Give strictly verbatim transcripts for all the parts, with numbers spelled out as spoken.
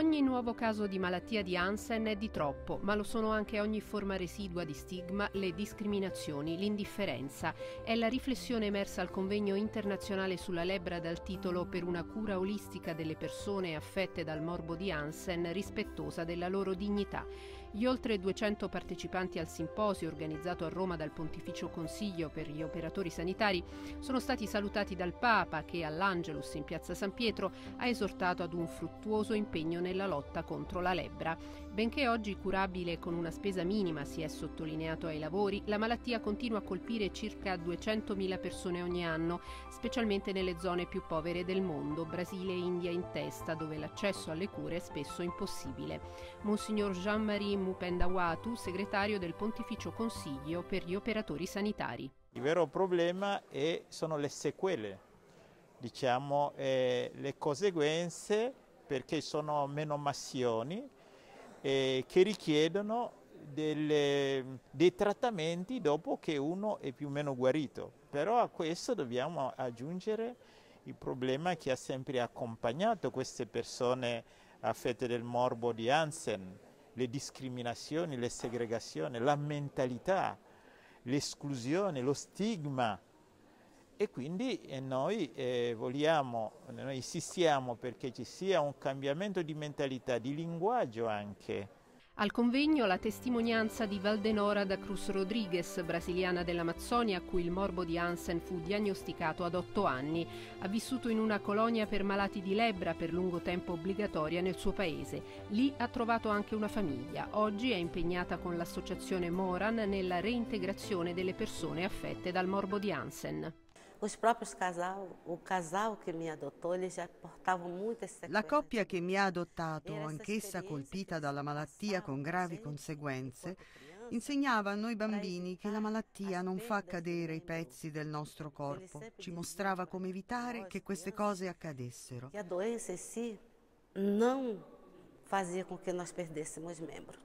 Ogni nuovo caso di malattia di Hansen è di troppo, ma lo sono anche ogni forma residua di stigma, le discriminazioni, l'indifferenza. È la riflessione emersa al convegno internazionale sulla lebbra dal titolo "Per una cura olistica delle persone affette dal morbo di Hansen, rispettosa della loro dignità". Gli oltre duecento partecipanti al simposio organizzato a Roma dal Pontificio Consiglio per gli operatori sanitari sono stati salutati dal Papa, che all'Angelus in piazza San Pietro ha esortato ad un fruttuoso impegno nella lotta contro la lebbra. Benché oggi curabile con una spesa minima, si è sottolineato ai lavori, la malattia continua a colpire circa duecentomila persone ogni anno, specialmente nelle zone più povere del mondo, Brasile e India in testa, dove l'accesso alle cure è spesso impossibile. Monsignor Jean-Marie Mupenda-Watu, segretario del Pontificio Consiglio per gli operatori sanitari. Il vero problema è, sono le sequele, diciamo, eh, le conseguenze, perché sono menomazioni eh, che richiedono delle, dei trattamenti dopo che uno è più o meno guarito. Però a questo dobbiamo aggiungere il problema che ha sempre accompagnato queste persone affette del morbo di Hansen, le discriminazioni, le segregazioni, la mentalità, l'esclusione, lo stigma. E quindi eh, noi eh, vogliamo, noi insistiamo perché ci sia un cambiamento di mentalità, di linguaggio anche. Al convegno la testimonianza di Valdenora da Cruz Rodriguez, brasiliana dell'Amazzonia a cui il morbo di Hansen fu diagnosticato ad otto anni. Ha vissuto in una colonia per malati di lebbra per lungo tempo obbligatoria nel suo paese. Lì ha trovato anche una famiglia. Oggi è impegnata con l'associazione Moran nella reintegrazione delle persone affette dal morbo di Hansen. Os próprios casal, o casal che mi adottò, eles já portavam muitas sequelas. La coppia che mi ha adottato, anch'essa colpita dalla malattia con gravi conseguenze, insegnava a noi bambini che la malattia non fa cadere i pezzi del nostro corpo, ci mostrava come evitare che queste cose accadessero. A doença em si non fazia com che nós perdêssemos membros.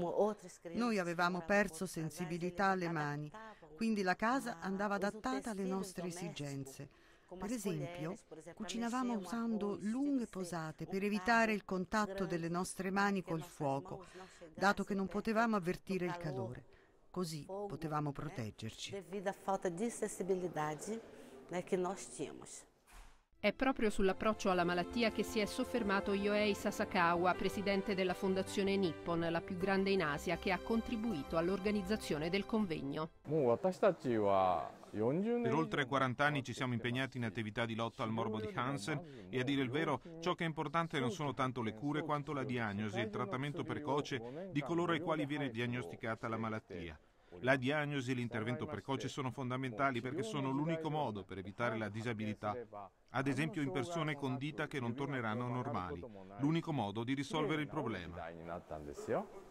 Noi avevamo perso sensibilità alle mani, quindi la casa andava adattata alle nostre esigenze. Per esempio, cucinavamo usando lunghe posate per evitare il contatto delle nostre mani col fuoco, dato che non potevamo avvertire il calore. Così potevamo proteggerci. Devido alla falta di sensibilità che noi abbiamo. È proprio sull'approccio alla malattia che si è soffermato Yohei Sasakawa, presidente della Fondazione Nippon, la più grande in Asia, che ha contribuito all'organizzazione del convegno. Per oltre quaranta anni ci siamo impegnati in attività di lotta al morbo di Hansen e, a dire il vero, ciò che è importante non sono tanto le cure quanto la diagnosi e il trattamento precoce di coloro ai quali viene diagnosticata la malattia. La diagnosi e l'intervento precoce sono fondamentali perché sono l'unico modo per evitare la disabilità, ad esempio in persone con dita che non torneranno normali, l'unico modo di risolvere il problema.